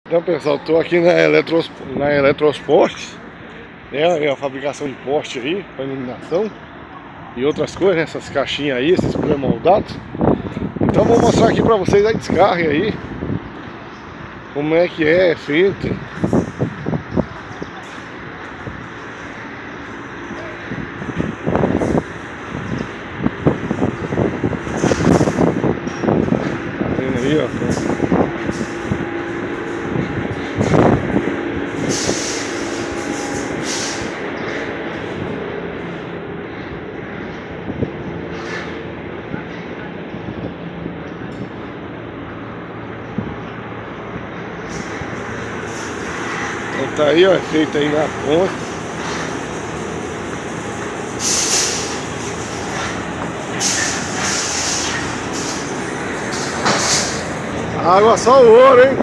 Então, pessoal, estou aqui na Eletrosportes, né, a fabricação de poste aí para iluminação e outras coisas, né, essas caixinhas aí, esses pré-moldados. Então vou mostrar aqui para vocês a descarga aí, como é que é feito. Tá vendo aí, ó? Então tá aí, ó, feito aí na ponta. Água só o ouro, hein?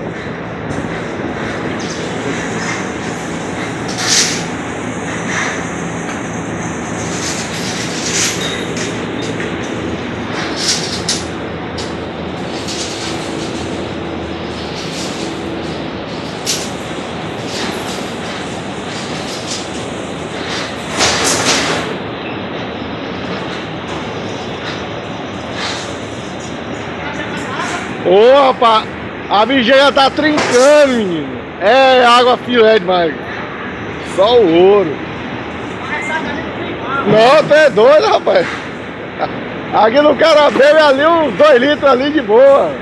Ô, rapaz, a bichinha já tá trincando, menino. É água filé demais. Só o ouro. Não, tu é doido, rapaz. Aqui no cara bebe ali uns 2 litros ali de boa.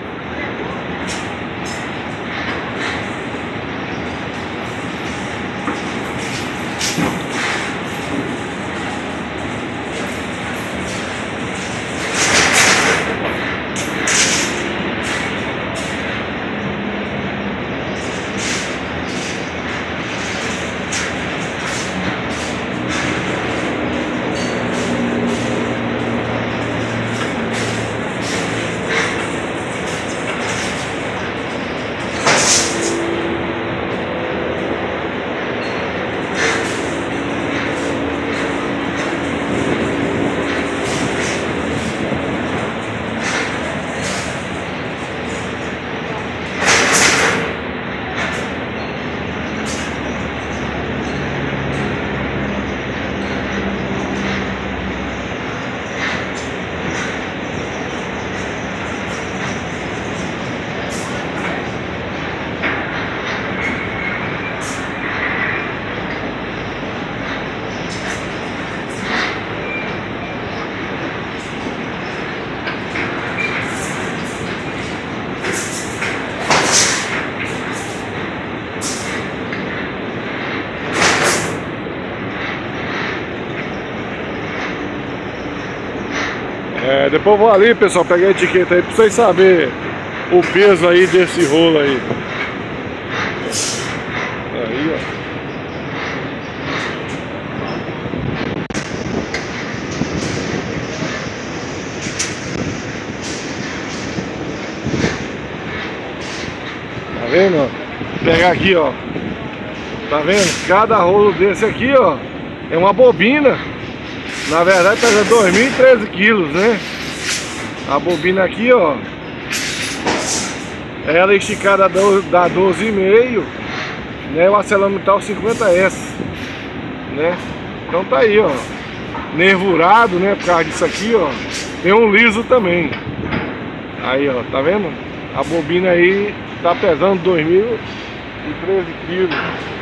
Depois eu vou ali, pessoal, pegar a etiqueta aí pra vocês saberem o peso aí desse rolo aí. Aí, ó. Tá vendo, ó? Vou pegar aqui, ó. Tá vendo? Cada rolo desse aqui, ó, é uma bobina. Na verdade pesa 2.013 quilos, né? A bobina aqui, ó, ela é esticada da 12,5, né? O ArcelorMittal 50S, né? Então tá aí, ó, nervurado, né? Por causa disso aqui, ó, tem um liso também. Aí, ó, tá vendo? A bobina aí tá pesando 2.013 quilos.